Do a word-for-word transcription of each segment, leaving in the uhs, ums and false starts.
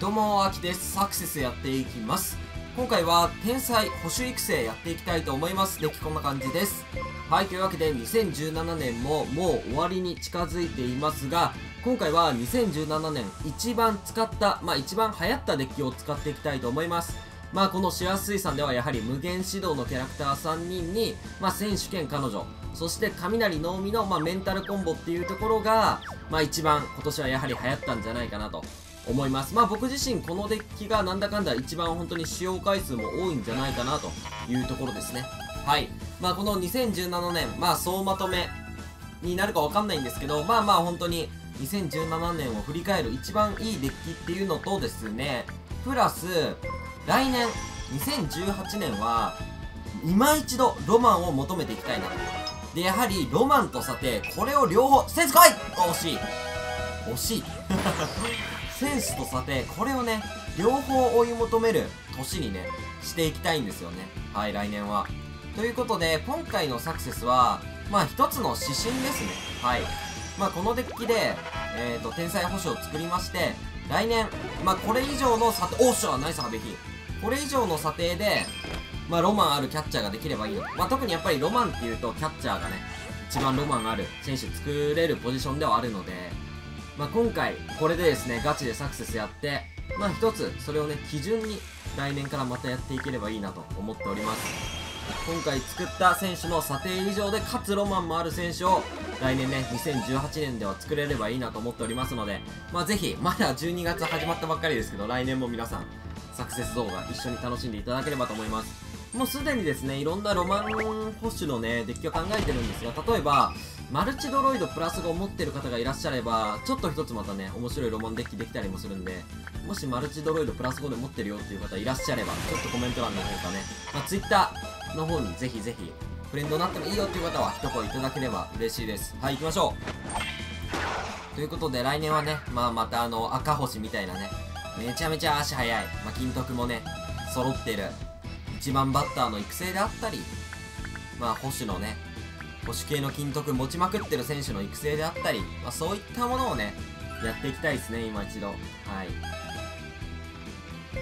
どうも、あきです。アクセスやっていきます。今回は天才捕手育成やっていきたいと思います。デッキこんな感じです。はい、というわけでにせんじゅうななねんももう終わりに近づいていますが、今回はにせんじゅうななねん一番使った、まあ一番流行ったデッキを使っていきたいと思います。まあこのシラス水産ではやはり無限指導のキャラクターさんにんに、まあ選手兼彼女、そして雷のみの、まあ、メンタルコンボっていうところが、まあ一番今年はやはり流行ったんじゃないかなと思います。まあ僕自身このデッキがなんだかんだ一番本当に使用回数も多いんじゃないかなというところですね。はい。まあこのにせんじゅうななねん、まあ総まとめになるかわかんないんですけど、まあまあ本当ににせんじゅうななねんを振り返る一番いいデッキっていうのとですね、プラス、来年、にせんじゅうはちねんは、今一度ロマンを求めていきたいなと。で、やはりロマンと査定、これを両方、センス来い惜しい惜しいセンスと査定、これをね、両方追い求める年にね、していきたいんですよね。はい、来年は。ということで、今回のサクセスは、まあ一つの指針ですね。はい。まあこのデッキで、えっと、天才捕手を作りまして、来年、まあこれ以上の査定、おっしゃナイスハベヒ。これ以上の査定で、まあロマンあるキャッチャーができればいいよ。まあ特にやっぱりロマンっていうと、キャッチャーがね、一番ロマンある選手作れるポジションではあるので、まあ今回、これでですね、ガチでサクセスやって、まあ一つ、それをね、基準に来年からまたやっていければいいなと思っております。今回作った選手の査定以上で、かつロマンもある選手を、来年ね、にせんじゅうはちねんでは作れればいいなと思っておりますので、まあぜひ、まだじゅうにがつ始まったばっかりですけど、来年も皆さん、サクセス動画一緒に楽しんでいただければと思います。もうすでにですね、いろんなロマン捕手のね、デッキを考えてるんですが、例えば、マルチドロイドプラスごを持ってる方がいらっしゃれば、ちょっと一つまたね、面白いロマンデッキできたりもするんで、もしマルチドロイドプラスごで持ってるよっていう方いらっしゃれば、ちょっとコメント欄の方かね、まあ、Twitter の方にぜひぜひ、フレンドになってもいいよっていう方は一声いただければ嬉しいです。はい、行きましょう。ということで来年はね、まあまたあの赤星みたいなね、めちゃめちゃ足速い、まあ、金徳もね、揃ってる、一番バッターの育成であったり、まあ捕手のね、捕手系の金徳持ちまくってる選手の育成であったり、まあそういったものをね、やっていきたいですね、今一度。はい。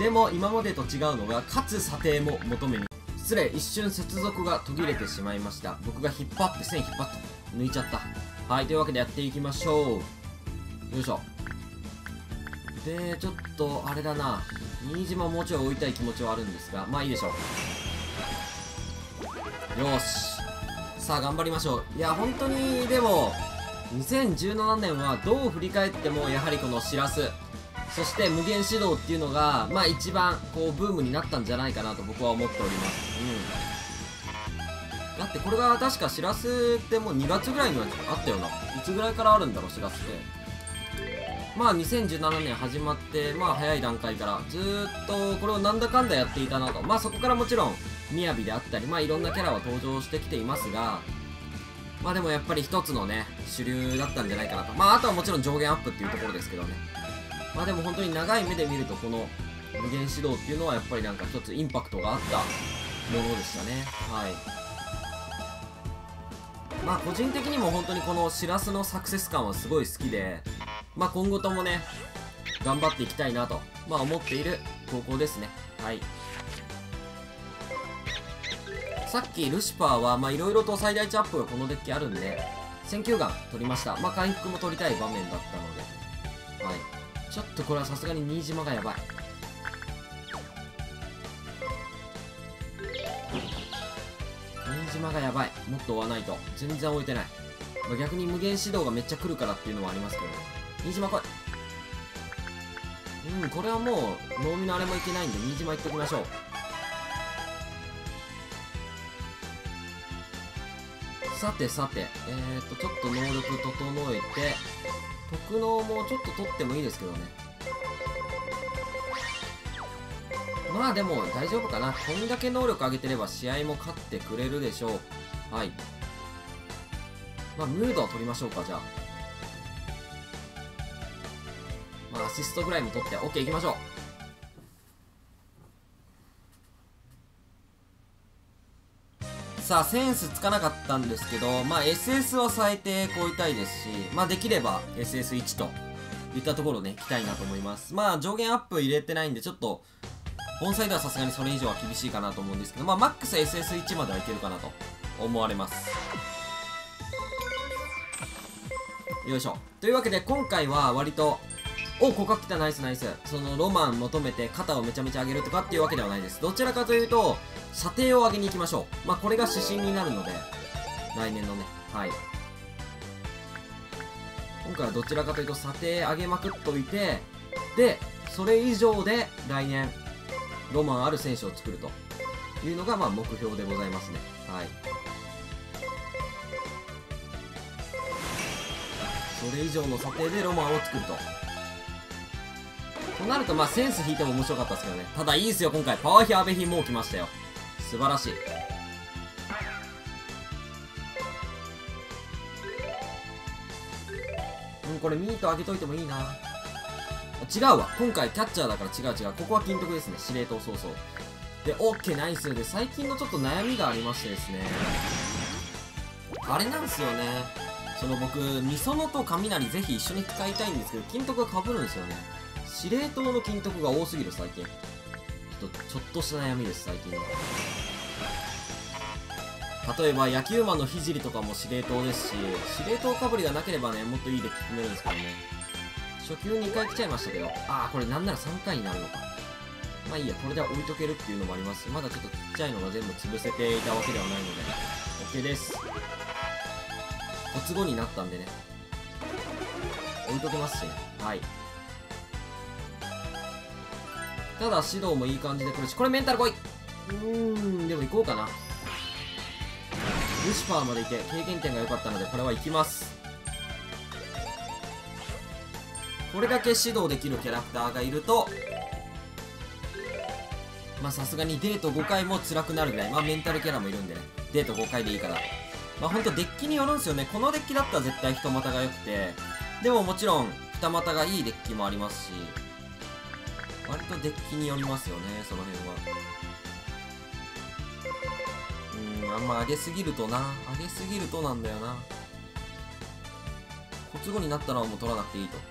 でも今までと違うのが、かつ査定も求めに。失礼、一瞬接続が途切れてしまいました。僕が引っ張って、線引っ張って、抜いちゃった。はい、というわけでやっていきましょう。よいしょ。で、ちょっと、あれだな。新島もうちょい置いたい気持ちはあるんですが、まあいいでしょう。よーし。さあ、頑張りましょう。いや、本当に、でも、にせんじゅうななねんはどう振り返っても、やはりこのしらす、そして無限指導っていうのが、まあ一番、こう、ブームになったんじゃないかなと僕は思っております。うん。だってこれが確かしらすってもうにがつぐらいにはあったよな。いつぐらいからあるんだろう、しらすって。まあにせんじゅうななねん始まって、まあ早い段階からずーっとこれをなんだかんだやっていたなと。まあそこからもちろん、みやびであったり、まあいろんなキャラは登場してきていますが、まあでもやっぱり一つのね、主流だったんじゃないかなと。まああとはもちろん上限アップっていうところですけどね。まあでも本当に長い目で見るとこの無限指導っていうのはやっぱりなんか一つインパクトがあったものでしたね。はい。まあ個人的にも本当にこのしらすのサクセス感はすごい好きで、まあ今後ともね、頑張っていきたいなと、まあ思っている高校ですね。はい。さっきルシファーは、まあいろいろと最大値アップがこのデッキあるんで、選球眼取りました。まあ回復も取りたい場面だったので。はい。ちょっとこれはさすがに新島がやばい。新島がやばい。もっと追わないと。全然追えてない。まあ、逆に無限指導がめっちゃ来るからっていうのはありますけど。新島来い。うん、これはもう、能見のあれもいけないんで、新島行っときましょう。さてさて、えーと、ちょっと能力整えて、特能もちょっと取ってもいいですけどね。まあでも大丈夫かな。こんだけ能力上げてれば試合も勝ってくれるでしょう。はい。まあムードは取りましょうか、じゃあ。まあアシストぐらいも取って、OK 行きましょう。さあ、センスつかなかったんですけど、まあ エスエス は最低超えたいですし、まあできれば エスエスいち といったところね、いきたいなと思います。まあ、上限アップ入れてないんで、ちょっと、本サイドはさすがにそれ以上は厳しいかなと思うんですけど、まあ、マックス エスエスワン まではいけるかなと思われます。よいしょ。というわけで、今回は割と、お、ここ来た、ナイスナイス。その、ロマン求めて肩をめちゃめちゃ上げるとかっていうわけではないです。どちらかというと、射程を上げに行きましょう。まあ、これが指針になるので、来年のね、はい。今回はどちらかというと、査定上げまくっといて、で、それ以上で来年、ロマンある選手を作るというのが、まあ、目標でございますね。はい。それ以上の査定でロマンを作ると。となると、まあ、センス引いても面白かったですけどね。ただ、いいですよ、今回。パワー比アベヒもう来ましたよ。素晴らしい。うん、これミート上げといてもいいな。違うわ。今回キャッチャーだから違う違う。ここは金徳ですね。司令塔そうそう。で、オッケーナイス。で、最近のちょっと悩みがありましてですね。あれなんですよね。その僕、みそのと雷ぜひ一緒に使いたいんですけど、金徳が被るんですよね。司令塔の金徳が多すぎる最近。ちょっと、ちょっとした悩みです、最近の。例えば野球マンのひじりとかも司令塔ですし、司令塔かぶりがなければね、もっといいデッキ組めるんですけどね。初球にかい来ちゃいましたけど、ああ、これなんならさんかいになるのか。まあいいや、これで置いとけるっていうのもありますし、まだちょっとちっちゃいのが全部潰せていたわけではないので、OK です。突後になったんでね。置いとけますしね。はい。ただ指導もいい感じで来るし、これメンタル来い。うーん、でも行こうかな。ルシファーまでいて経験点が良かったので、これは行きます。これだけ指導できるキャラクターがいると、まあさすがにデートごかいも辛くなるぐらい、まあメンタルキャラもいるんでね、デートごかいでいいから。まあほんとデッキによるんですよね。このデッキだったら絶対一股が良くて、でももちろん二股がいいデッキもありますし、割とデッキによりますよね、その辺は。うーん、あんま上げすぎるとな、上げすぎるとなんだよな。小都合になったらもう取らなくていいと。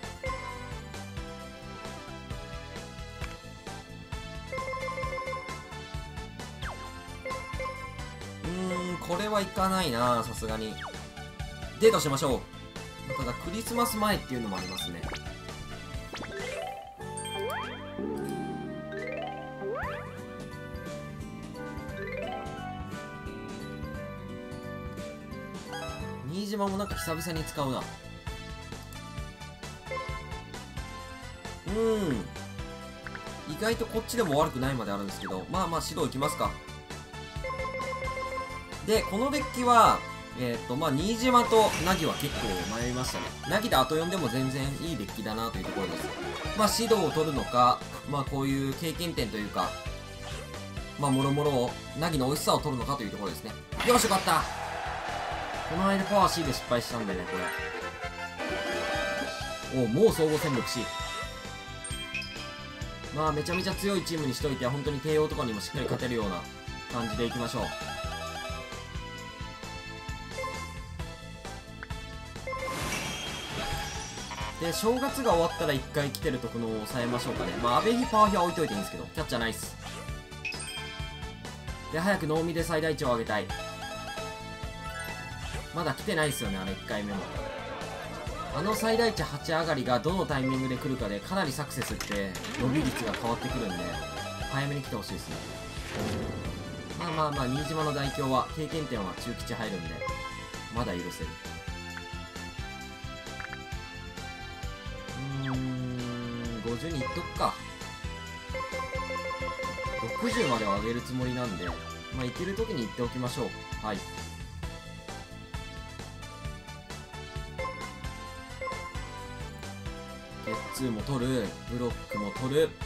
これはいかないな、さすがに。デートしましょう。ただクリスマス前っていうのもありますね。新島もなんか久々に使うな。うーん、意外とこっちでも悪くないまであるんですけど、まあまあ指導いきますか。で、このデッキは、えっと、まあ、新島とナギは結構迷いましたね。ナギで後よんでも全然いいデッキだなというところです。まあ、指導を取るのか、まあ、こういう経験点というか、まあ、もろもろを、ナギの美味しさを取るのかというところですね。よし、よかった。この間パワー C で失敗したんだよね、これ。おう、もう総合戦力 C。まあ、めちゃめちゃ強いチームにしといて、本当に帝王とかにもしっかり勝てるような感じでいきましょう。で、正月が終わったらいっかい来てるとこのを抑えましょうかね。まあ、アベヒパワーヒは置いといていいんですけど、キャッチャーナイス。で、早くノーミで最大値を上げたい。まだ来てないですよね、あれいっかいめも。あの最大値はち上がりがどのタイミングで来るかで、かなりサクセスって伸び率が変わってくるんで、早めに来てほしいですね。まあまあまあ、新島の代表は経験点は中吉入るんで、まだ許せる。ごじゅうにいっとくか。ろくじゅうまでは上げるつもりなんで、まあ、いけるときに言っておきましょう。はい。ゲッツーも取る。ブロックも取る。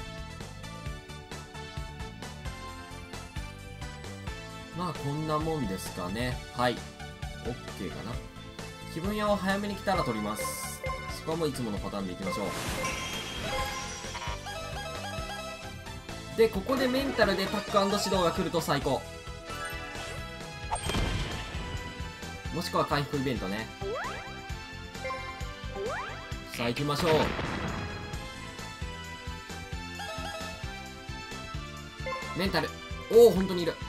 まあ、こんなもんですかね。はい。OK かな。気分屋を早めに来たら取ります。そこはもういつものパターンでいきましょう。で、ここでメンタルでタック&指導が来ると最高。もしくは回復イベントね。さあ行きましょう。 メンタル。おお、本当にいる。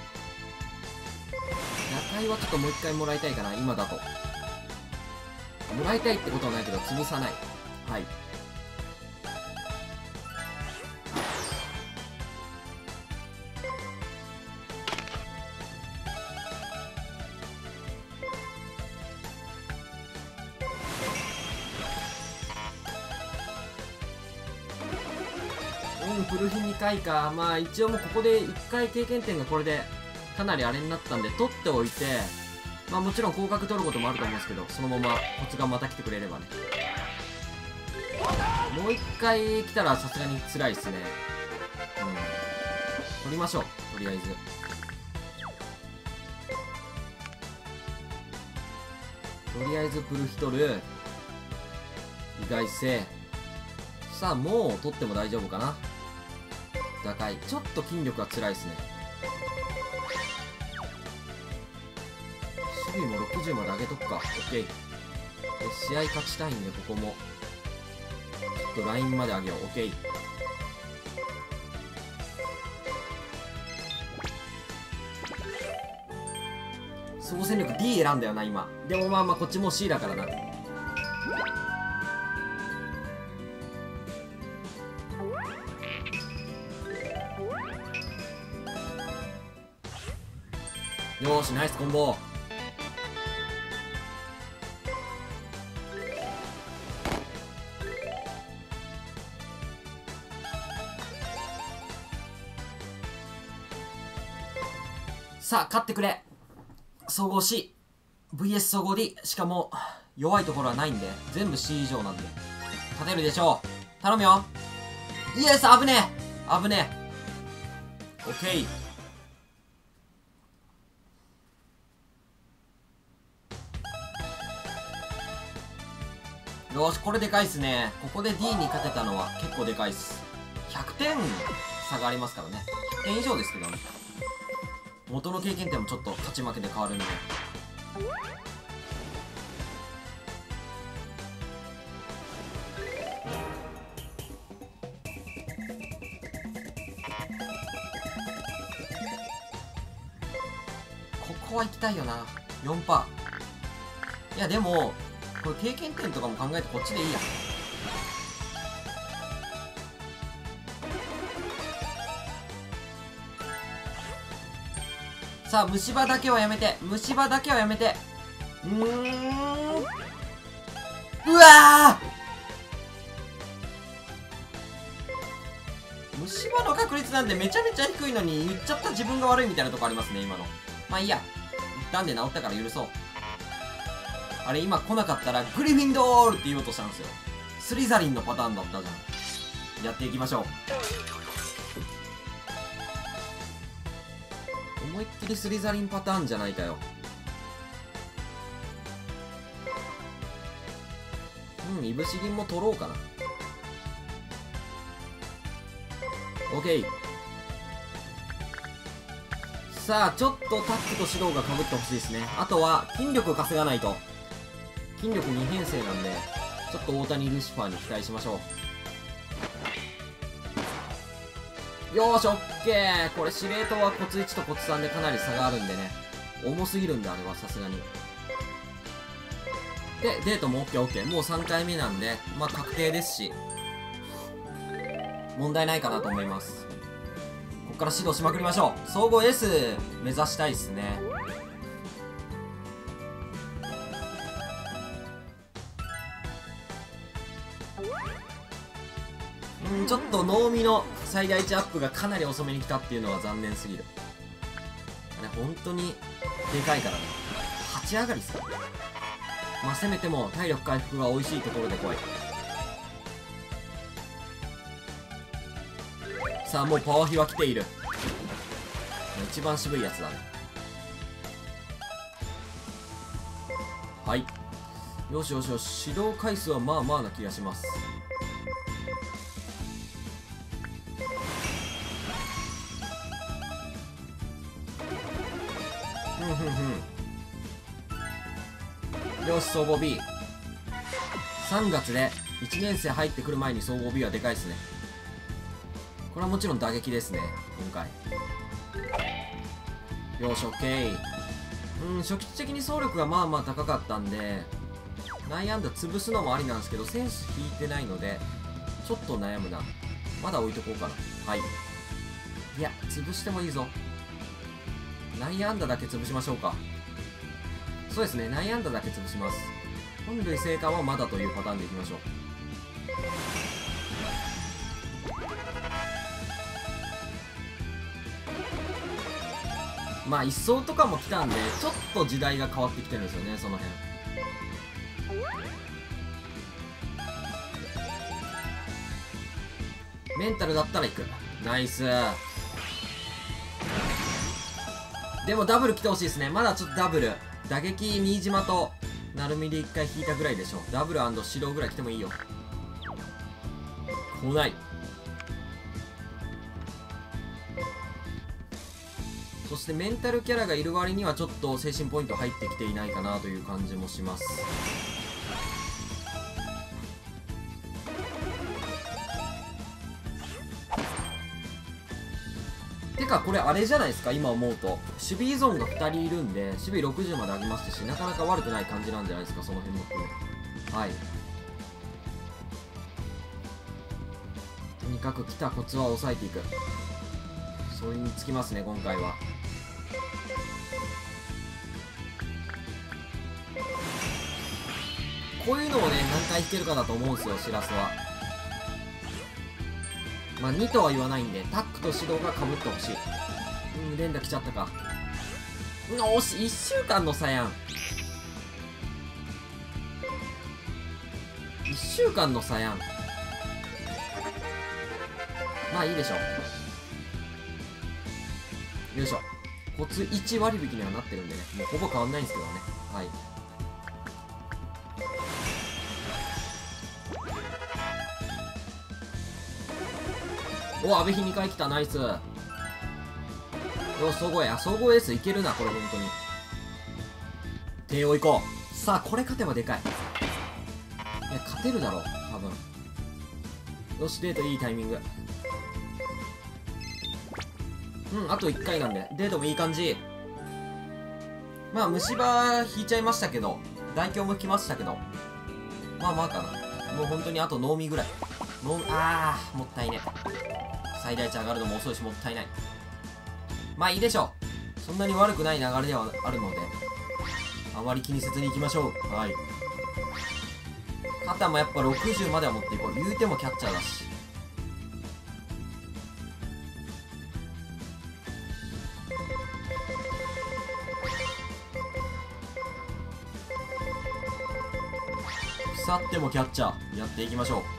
打開はちょっともう一回もらいたいかな、今だと。もらいたいってことはないけど、潰さない。はい。うん、プルヒにかいか。まあ一応もうここでいっかい経験点がこれでかなりあれになったんで取っておいて、まあもちろん降格取ることもあると思うんですけど、そのままコツがまた来てくれればね。もういっかい来たらさすがに辛いっすね。うん、取りましょう、とりあえず。とりあえずプルヒ取る。意外性。さあもう取っても大丈夫かな。打開。ちょっと筋力が辛いですね。守備もろくじゅうまで上げとくか。 OK。 試合勝ちたいんで、ここもちょっとラインまで上げよう。 OK。 総戦力 D 選んだよな今。でもまあまあこっちも C だからな。よーし、ナイスコンボ。さあ勝ってくれ。総合 C ブイエス 総合 D。 しかも弱いところはないんで全部 C 以上なんで勝てるでしょう。頼むよ。イエス。危ねえ危ねえ。 OK。よし、これでかいっすね。ここで D に勝てたのは結構でかいっす。ひゃくてん差がありますからね。ひゃくてん以上ですけどね。元の経験点もちょっと勝ち負けで変わるんで。ここは行きたいよな。 よんパーセント。 いやでもこれ経験点とかも考えてこっちでいいや。さあ虫歯だけはやめて、虫歯だけはやめて。うーん、うわー、虫歯の確率なんてめちゃめちゃ低いのに言っちゃった自分が悪いみたいなとこありますね今の。まあいいや、一旦で治ったから許そう。あれ今来なかったらグリフィンドールって言おうとしたんですよ。スリザリンのパターンだったじゃん。やっていきましょう。思いっきりスリザリンパターンじゃないかよ。うん、いぶし銀も取ろうかな。 OK。 さあちょっとタックと指導がかぶってほしいですね。あとは筋力を稼がないと。筋力に編成なんでちょっと大谷ルシファーに期待しましょう。よーし、オッケー。これ司令塔はコツいちとコツさんでかなり差があるんでね、重すぎるんであれはさすがに。でデートも オーケーオーケー。もうさんかいめなんでまあ確定ですし問題ないかなと思います。ここから指導しまくりましょう。総合 S 目指したいっすね。うん、ちょっと能見の最大値アップがかなり遅めに来たっていうのは残念すぎる。あれ本当にでかいからね。はち上がりっすよ。まあせめても体力回復が美味しいところで来い。さあもうパワー比は来ている。一番渋いやつだね。はい、よしよしよし。指導回数はまあまあな気がします。ふんふんふん。よし、総合 B。 さんがつでいちねん生入ってくる前に総合 B はでかいっすね。 これはもちろん打撃ですね今回。よし OK。 うん初期的に走力がまあまあ高かったんで内野安打潰すのもありなんですけど、センス引いてないのでちょっと悩むな。まだ置いとこうかな。はい、いや潰してもいいぞ。内野安打だけ潰しましょうか。そうですね、内野安打だけ潰します。本塁生還はまだというパターンでいきましょう。まあ一走とかも来たんでちょっと時代が変わってきてるんですよね、その辺。メンタルだったらいく。ナイス。でもダブル来てほしいですね。まだちょっとダブル打撃新島と鳴海で一回引いたぐらいでしょ。ダブル&指導ぐらい来てもいいよ。来ない。そしてメンタルキャラがいる割にはちょっと精神ポイント入ってきていないかなという感じもします。てかこれあれじゃないですか、今思うと守備依存がふたりいるんで守備ろくじゅうまで上げましたし、なかなか悪くない感じなんじゃないですか、その辺も含め。はい、とにかく来たコツは抑えていく、それにつきますね今回は。こういうのをね何回引けるかだと思うんですよ、しらすは。まあにとは言わないんでタックと指導がかぶってほしい。うん連打来ちゃったか。うん惜しい、いっしゅうかんの差やん。いっしゅうかんの差やん。まあいいでしょう。よいしょ。コツいち割引にはなってるんでね、もうほぼ変わんないんですけどね。はい、お、阿部比にかい来た、ナイス。よし、総合エ、あ、総合エースいけるな、これ、本当に。帝王行こう。さあ、これ勝てばでかい。いや、勝てるだろう、多分。よし、デートいいタイミング。うん、あといっかいなんで、デートもいい感じ。まあ、虫歯引いちゃいましたけど、大凶も来ましたけど、まあまあかな。もう本当にあと脳みぐらい。脳み、あー、もったいね。最大値上がるのも遅いしもったいない。まあいいでしょう。そんなに悪くない流れではあるのであまり気にせずにいきましょう。はい、肩もやっぱろくじゅうまでは持っていこう。言うてもキャッチャーだし。腐ってもキャッチャーやっていきましょう。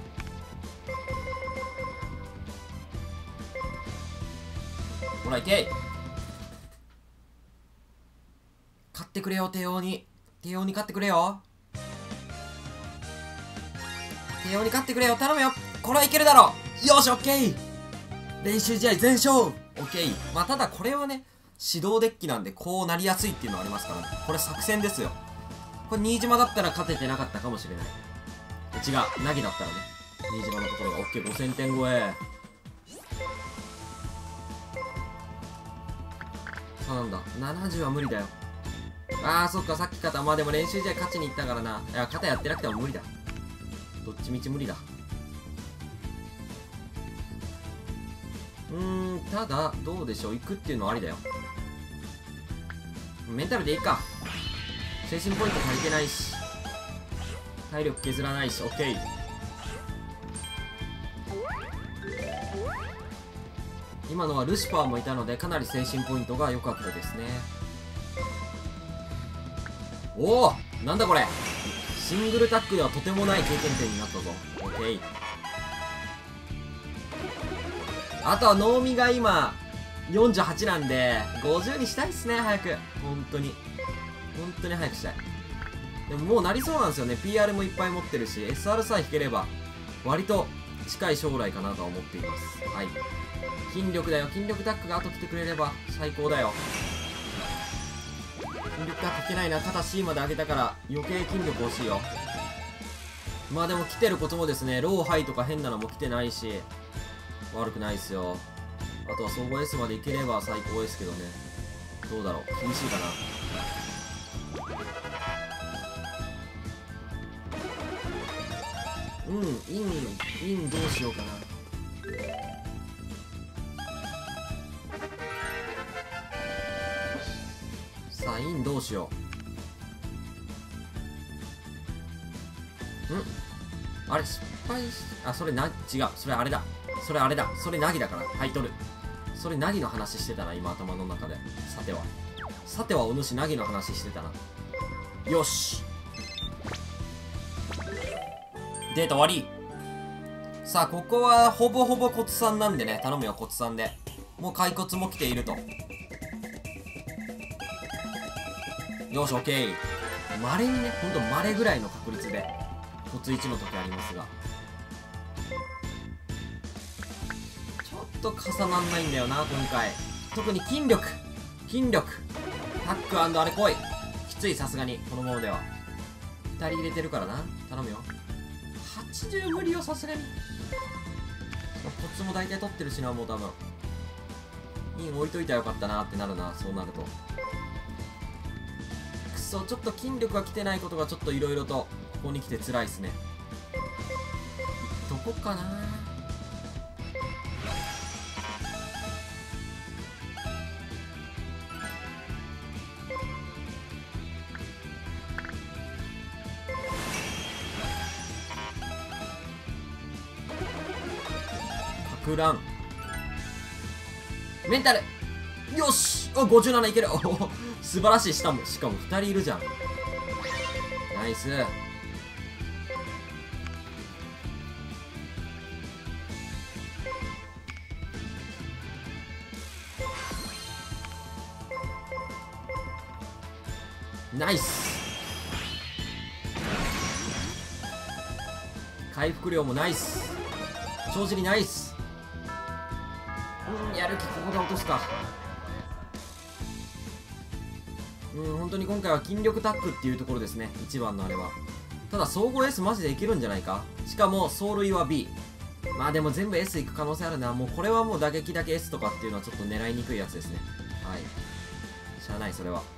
ほらいけい、勝ってくれよ帝王に。帝王に勝ってくれよ。帝王に勝ってくれよ、頼むよ。これはいけるだろう。よしオッケー、練習試合全勝。オッケー。まあただこれはね指導デッキなんでこうなりやすいっていうのはありますからね。これ作戦ですよ。これ新島だったら勝ててなかったかもしれない。違う、凪だったらね新島のところが オーケーごせんてん超え。そうなんだ、ななじゅうは無理だよ。あーそっか、さっき肩、まあでも練習試合勝ちに行ったからな。いや肩やってなくても無理だ、どっちみち無理だ。うーんただどうでしょう、行くっていうのはありだよ。メンタルでいいか。精神ポイント足りてないし体力削らないし。 OK。 今のはルシファーもいたのでかなり精神ポイントが良かったですね。おお、なんだこれ、シングルタックではとてもない経験点になったぞ。 OK。 あとは能見が今よんじゅうはちなんでごじゅうにしたいっすね、早く。本当に本当に早くしたい。でももうなりそうなんですよね。 ピーアール もいっぱい持ってるし エスアール さえ引ければ割と近い将来かなとは思っています。はい、筋力だよ。筋力タックが後来てくれれば最高だよ。筋力タック来てないな。肩 C まで上げたから余計筋力欲しいよ。まあでも来てることもですね、ローハイとか変なのも来てないし、 悪くないっすよ。あとは総合 S までいければ最高ですけどね。どうだろう、厳しいかな。うん、インインどうしようかな。さあインどうしようんあれ失敗し、あ、それな、違う、それあれだ、それあれだ、それナギだから、はい、取る。それナギの話してたな、今頭の中で。さてはさてはお主ナギの話してたな。よし、データ終わり。さあここはほぼほぼ骨散なんでね、頼むよ骨散で。もう骸骨も来ていると。よし、オッケー。稀にね、ほんと稀ぐらいの確率で骨いちの時ありますが、ちょっと重なんないんだよな今回。特に筋力筋力タック&あれ来い。きつい、さすがにこのものでは。ふたり入れてるからな、頼むよ。はちじゅう無理よ、さすがに。コツも大体取ってるしな、もう多分。イン置いといたらよかったなってなるな、そうなると。くそ、ちょっと筋力が来てないことがちょっといろいろとここに来て辛いっすね。どこかな。かく乱メンタル、よし、おごじゅうなないける。お素晴らしい。しかもしかもふたりいるじゃん。ナイス。ナイス。回復量もナイス。帳尻ナイス。うん、やる気ここで落とすか。うん、本当に今回は筋力タックっていうところですね、一番のあれは。ただ総合 S マジでいけるんじゃないか。しかも走塁は B。 まあでも全部 S いく可能性あるな。もうこれはもう打撃だけ S とかっていうのはちょっと狙いにくいやつですね。はい、しゃあない、それは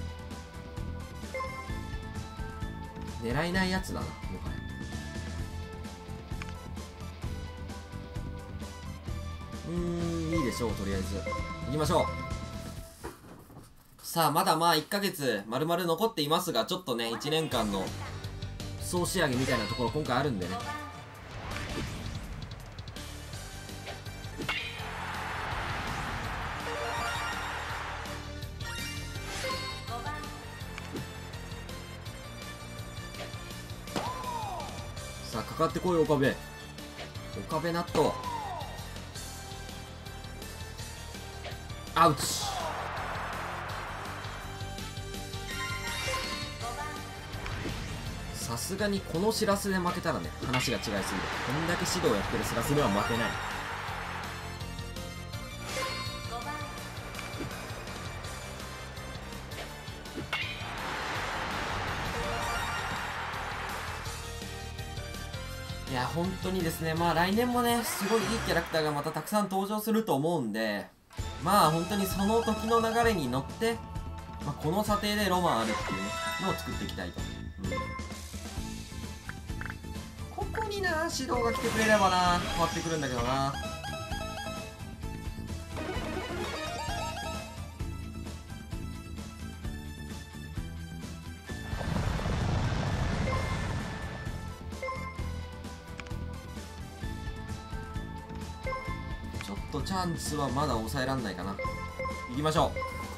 狙えないやつだな、もはや。うーん、いいでしょう、とりあえず行きましょう。さあまだまあいっかげつ丸々残っていますが、ちょっとねいちねんかんの総仕上げみたいなところ今回あるんでね。さあかかってこい岡部。岡部納豆アウチ。さすがにこのしらすで負けたらね話が違いすぎる。こんだけ指導やってるしらすでは負けない。いや本当にですね、まあ来年もねすごいいいキャラクターがまたたくさん登場すると思うんで、まあ本当にその時の流れに乗って、まあ、この査定でロマンあるっていうのを作っていきたいと。うん、ここにな指導が来てくれればな変わってくるんだけどな。ちょっとチャンスはまだ抑えらんないかな。行きましょう。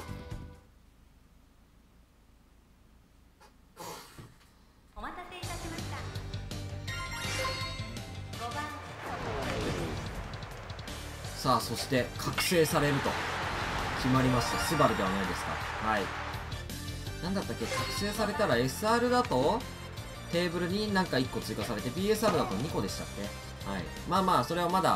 さあそして覚醒されると決まりました。スバルではないですか。はい、なんだったっけ、覚醒されたら エスアール だとテーブルになんかいっこ追加されて ビーエスアール だとにこでしたっけ。はい、まあまあそれはまだ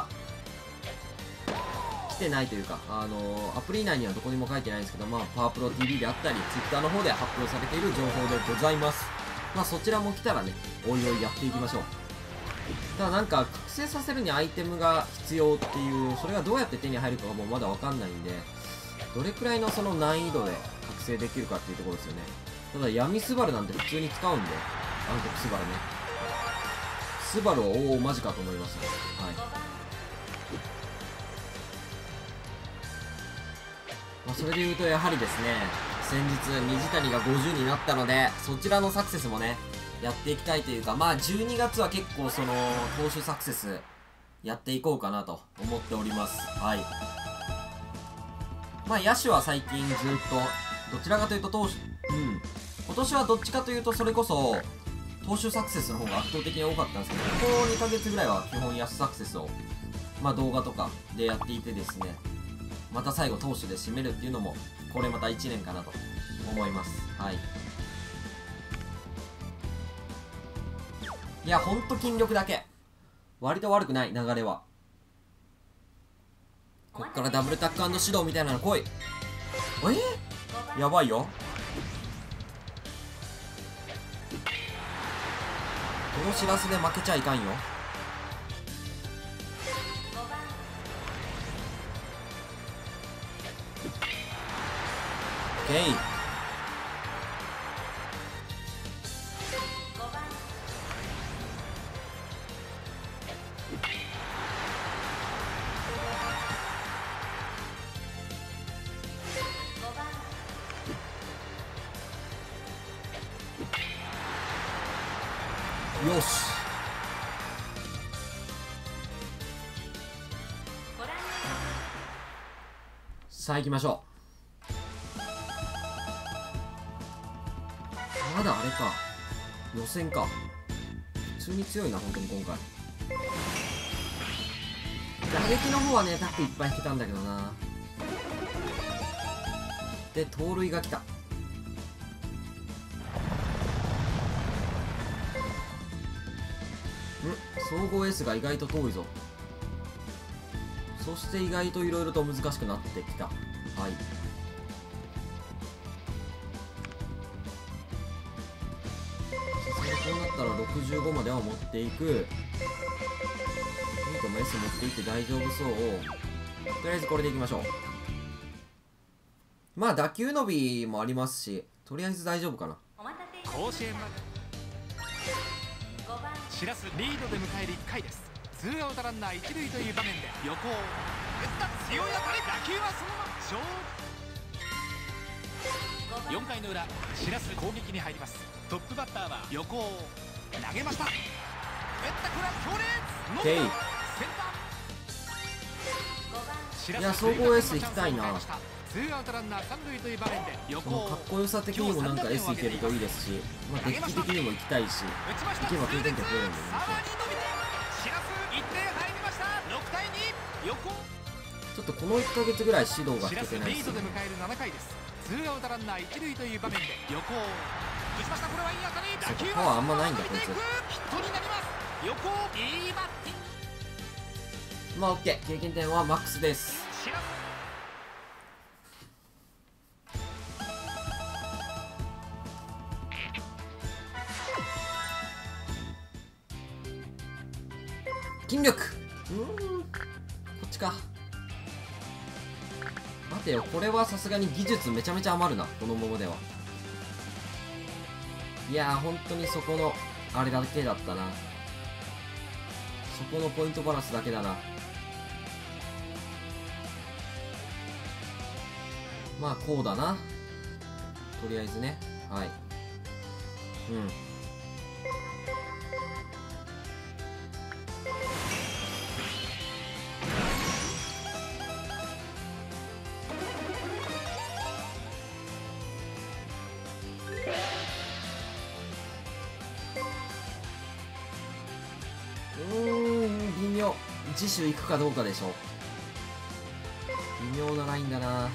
来てないというか、あのー、アプリ内にはどこにも書いてないんですけど、まあパワープロ ティーブイ であったり Twitter の方で発表されている情報でございます。まあそちらも来たらねおいおいやっていきましょう。 ただなんか覚醒させるにアイテムが必要っていう、それがどうやって手に入るかがもうまだわかんないんで、どれくらいのその難易度で覚醒できるかっていうところですよね。ただ闇スバルなんて普通に使うんで、暗黒スバルね。スバルはおおマジかと思いますね。はい。まあ、それで言うとやはりですね、先日水谷がごじゅうになったので、そちらのサクセスもねやっていきたいというか、まあじゅうにがつは結構その投手サクセスやっていこうかなと思っております。はい。まあ野手は最近ずっとどちらかというと投手、うん今年はどっちかというとそれこそ投手サクセスの方が圧倒的に多かったんですけど、ここにかげつぐらいは基本野手サクセスをまあ動画とかでやっていてですね、また最後投手で締めるっていうのもこれまたいちねんかなと思います。はい。いやほんと筋力だけ割と悪くない。流れはこっからダブルタック&指導みたいなの来い。えやばいよ。このしらすで負けちゃいかんよ。オッケー。よし。さあ行きましょう。まだあれか、予選か。普通に強いな本当に今回。打撃の方はねタックいっぱい引けたんだけどな。で盗塁が来た。総合エースが意外と遠いぞ。そして意外といろいろと難しくなってきた。はい。さすがにこうなったらろくじゅうごまでは持っていく。ミートも S 持っていって大丈夫そう。とりあえずこれでいきましょう。まあ打球伸びもありますし、とりあえず大丈夫かな。 甲子園までしらすリードで迎えるいっかいです。ツーアウトランナー一塁という場面で横を打った強い当たり、打球はそのまま勝負。よんかいの裏、しらす攻撃に入ります。トップバッターは横を投げました。打ったこれは強烈。ノーセンター。 いや総合 S 行きたいな。 ツーアウトランナー三塁という場面で横をかっこよさ的にもなんか S いけるといいですし、まあデッキ的にも行きたいし、行けば経験点増えるんでね。ちょっとこのいっかげつぐらい指導が引けてないですね。 ツーアウトランナー一塁という場面で横を打ちました。これはいい当たり。打球パワーあんまないんだこいつ。 ヒットになります。横をいいバッティング。 まあ OK、 経験点はマックスです。筋力、うーんこっちか。待てよ、これはさすがに技術めちゃめちゃ余るなこのままでは。いやー本当にそこのあれだけだったな。そこのポイントバランスだけだな。まあこうだなとりあえずね。はい。うんうーん微妙。次週行くかどうかでしょ。微妙なラインだな。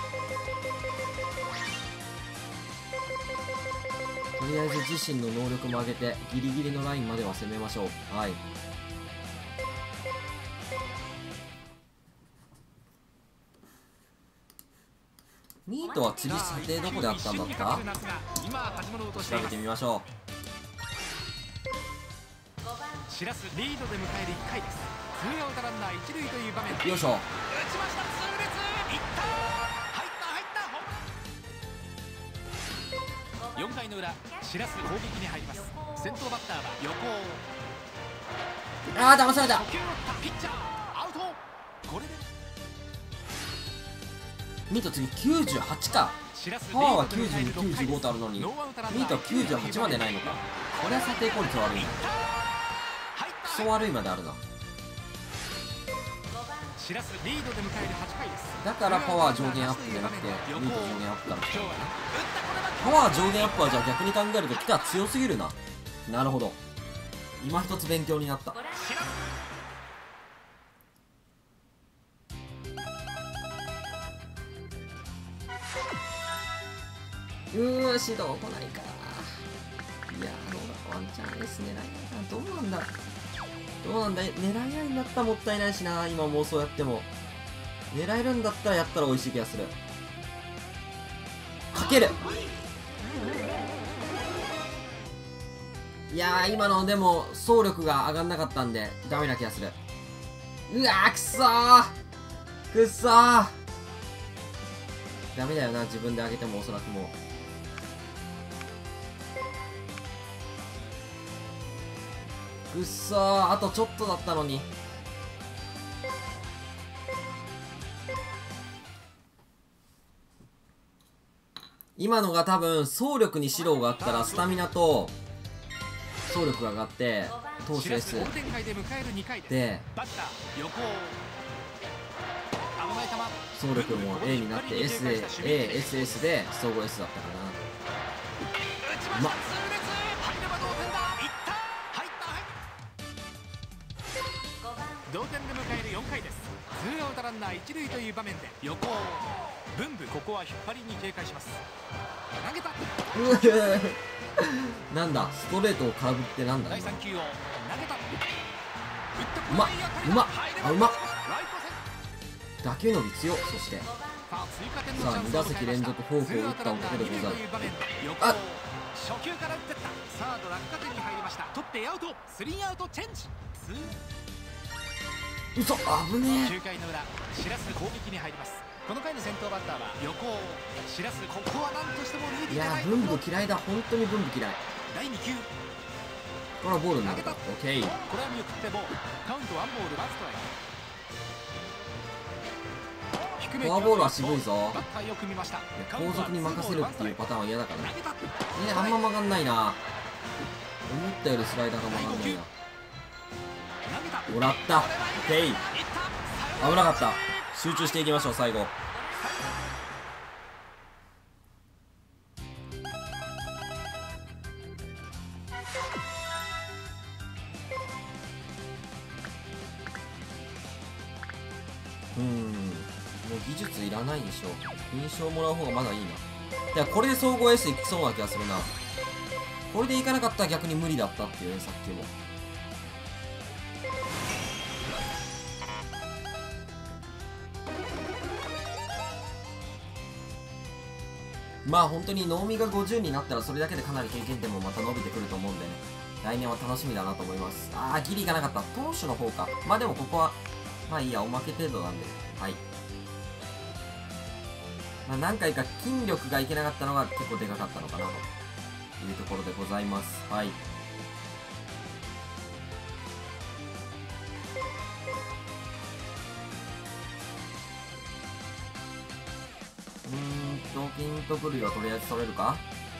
とりあえず自身の能力も上げてギリギリのラインまでは攻めましょう。はい。ミートは次査定どこであったんだった？調べてみましょう。 しらすリードで迎えるいっかいです。ツーアウトランナー一塁という場面でよいしょ。 打ちました。痛烈いった入った入ったホームラン。よんかいの裏、しらす攻撃に入ります。先頭バッターは横尾。 ああ騙された。 初球を打ったピッチャーアウト。これでミート次きゅうじゅうはちか。パワーはきゅうじゅうに、きゅうじゅうごとあるのにミートはきゅうじゅうはちまでないのか。これは査定効率悪いな。クソ悪いまであるな。 しらすリードで迎えるはちかいです。 だからパワー上限アップじゃなくてミート上限アップから来たのかな。パワー上限アップはじゃあ逆に考えると来た強すぎるな。なるほど、今一つ勉強になった。うー指導来ないか。いやーどうだ、ワンチャンエース狙いな。どうなんだどうなんだ狙い合いになったらもったいないしな。今もうそうやっても狙えるんだったらやったら美味しい気がする。かける。いやー今のでも走力が上がんなかったんでダメな気がする。うわーくそーくっそーダメだよな。自分で上げてもおそらくもうくっそー、あとちょっとだったのに。今のが多分走力に指導があったらスタミナと走力が上がって投手 S で走力も A になって エスエーエスエス で総合 S だったかな。うまっ。 同点で迎えるよんかいです。ツーアウトランナー一塁という場面で横尾ブンブここは引っ張りに警戒します。投げた。 なんだストレートを空振ってなんだ。 第さん球を投げた。 うまっうまっあうまっ。打球伸び強っ。そしてさあに打席連続フォークを打った男でござる。あっ初球から打ってった。サード落下点に入りました。取ってアウト。スリーアウトチェンジ。 うそ危ねえ。 きゅうかいの裏、しらす攻撃に入ります。この回の先頭バッターは横尾。しらすここは何としてもリード。 いやーブンブ嫌いだ。本当にブンブ嫌い。 だいに球これはボールになった。オッケー。 これは見送ってボール。カウントワンボールワンストライク。 フォアボールは渋いぞ。 バッターよく見ました。 後続に任せるっていうパターンは嫌だからね。えー、あんま曲がんないな。思ったよりスライダーが曲がんないな。もらった。オッケー。危なかった。集中していきましょう最後。うーんもう技術いらないでしょ。印象もらう方がまだいいな。いやこれで総合 S いきそうな気がするな。これでいかなかったら逆に無理だったっていうね。さっきもまあ本当に能見がごじゅうになったらそれだけでかなり経験点もまた伸びてくると思うんでね、来年は楽しみだなと思います。ああギリいかなかった。投手の方か。まあでもここはまあいいや、おまけ程度なんで。はい。まあ何回か筋力がいけなかったのが結構でかかったのかなというところでございます。はい。うーんと金徳類はとりあえず取れるか。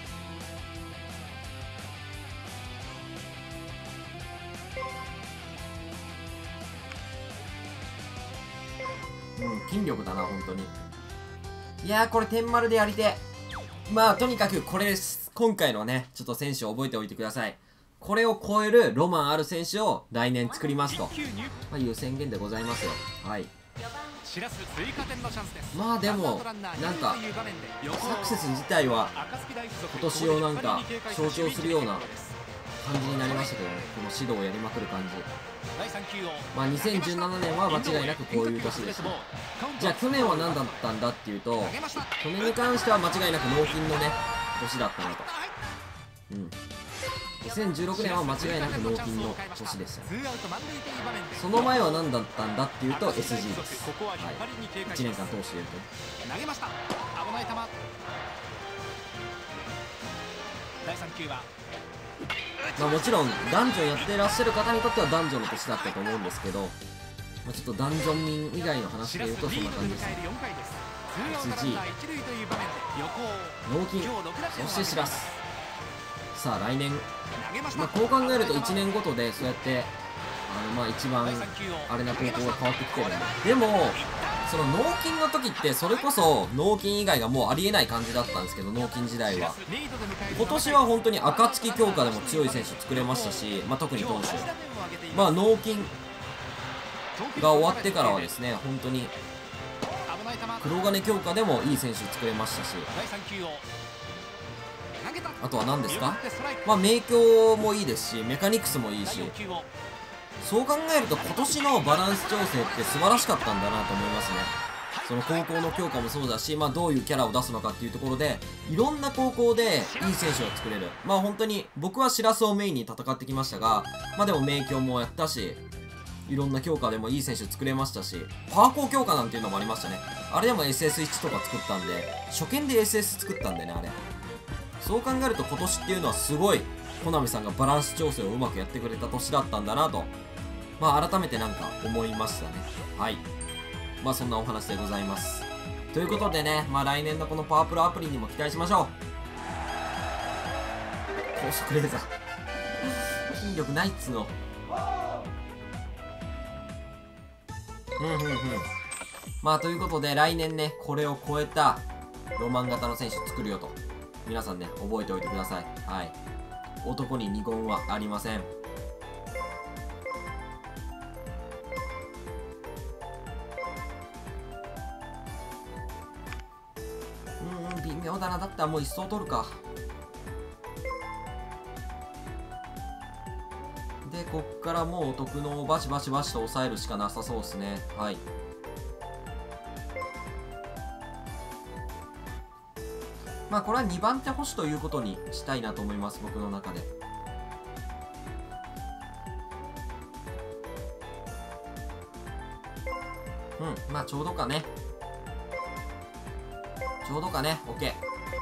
うん筋力だな本当に。いやーこれ天丸でやりて。まあとにかくこれです今回のねちょっと選手を覚えておいてください。これを超えるロマンある選手を来年作りますと、まあ、いう宣言でございますよ。はい。まあでもなんかサクセス自体は今年をなんか象徴するような感じになりましたけどね、この指導をやりまくる感じ。まあにせんじゅうななねんは間違いなくこういう年でした。じゃあ去年は何だったんだっていうと、去年に関しては間違いなく納品のね年だったなと。うんにせんじゅうろくねんは間違いなく納金の年でしたね。 ツーアウト満塁という場面でその前は何だったんだっていうと エスジー です。 ここは引っ張りに警戒いちしますねんかん通していると。 投げました。危ない球。だいさん球はまあもちろんダンジョンやっていらっしゃる方にとってはダンジョンの年だったと思うんですけど、まあ、ちょっとダンジョン民以外の話でいうとそんな感じですね。エスジー、納金、そしてしらす。さあ来年、まあ、こう考えるといちねんごとでそうやってあのまあ一番あれな高校が変わってきてるんで、でもその納金の時ってそれこそ納金以外がもうありえない感じだったんですけど、納金時代は。今年は本当に暁強化でも強い選手作れましたし、まあ、特に投手、まあ納金が終わってからはですね、本当に黒金強化でもいい選手作れましたし、あとは何ですか、まあ明鏡もいいですしメカニクスもいいし、そう考えると今年のバランス調整って素晴らしかったんだなと思いますね。その高校の強化もそうだし、まあ、どういうキャラを出すのかっていうところでいろんな高校でいい選手を作れる。まあ本当に僕はしらすをメインに戦ってきましたが、まあでも明鏡もやったし、いろんな強化でもいい選手作れましたし、パワーコー強化なんていうのもありましたね。あれでも エスエスワン とか作ったんで、初見で エスエス 作ったんでね、あれ。そう考えると今年っていうのはすごいコナミさんがバランス調整をうまくやってくれた年だったんだなと、まあ改めてなんか思いましたね。はい。まあそんなお話でございます。ということでね、まあ来年のこのパワープロアプリにも期待しましょう。高速レーザー。筋力ないっつうの。うんうんうん。まあということで来年ね、これを超えたロマン型の選手作るよと。皆さんね、覚えておいてください。はい。男に二言はありません。うーん、微妙だな。だったらもう一層取るか。で、こっからもうお得のをバシバシバシと抑えるしかなさそうですね。はい。まあこれはにばん手捕手ということにしたいなと思います、僕の中で。うん、まあちょうどかね。ちょうどかね、OK。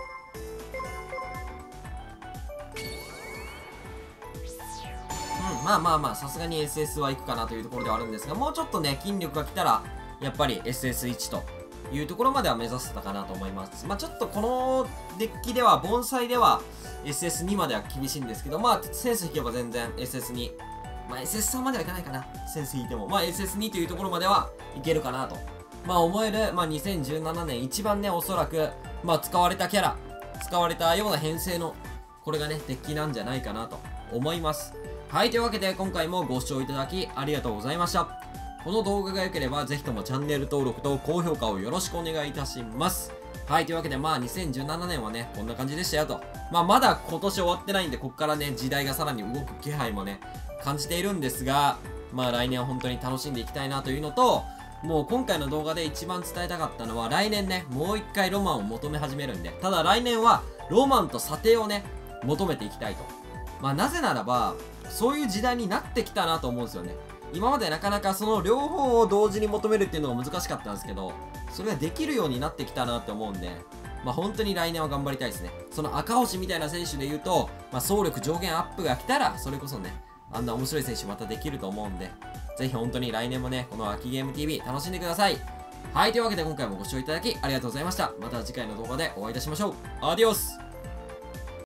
うん、まあまあまあ、さすがに エスエス はいくかなというところではあるんですが、もうちょっとね、筋力が来たら、やっぱり エスエスワン というところまでは目指せたかなと思います。まあちょっとこのデッキでは、盆栽では エスエスツー までは厳しいんですけど、まあセンス引けば全然 エスエスツー、まあ エスエススリー まではいかないかな。センス引いても。まあ エスエスツー というところまではいけるかなと。まあ思える、まあにせんじゅうななねん一番ね、おそらく、まあ使われたキャラ、使われたような編成の、これがね、デッキなんじゃないかなと思います。はい、というわけで今回もご視聴いただきありがとうございました。この動画が良ければぜひともチャンネル登録と高評価をよろしくお願いいたします。はい、というわけでまあにせんじゅうななねんはね、こんな感じでしたよと。まあまだ今年終わってないんで、こっからね、時代がさらに動く気配もね、感じているんですが、まあ来年は本当に楽しんでいきたいなというのと、もう今回の動画で一番伝えたかったのは、来年ね、もう一回ロマンを求め始めるんで、ただ来年はロマンと査定をね、求めていきたいと。まあなぜならば、そういう時代になってきたなと思うんですよね。今までなかなかその両方を同時に求めるっていうのが難しかったんですけど、それができるようになってきたなって思うんで、まあ本当に来年は頑張りたいですね。その赤星みたいな選手で言うと、まあ走力上限アップが来たら、それこそね、あんな面白い選手またできると思うんで、ぜひ本当に来年もね、この秋ゲーム ティーブイ 楽しんでください。はい、というわけで今回もご視聴いただきありがとうございました。また次回の動画でお会いいたしましょう。アディオス。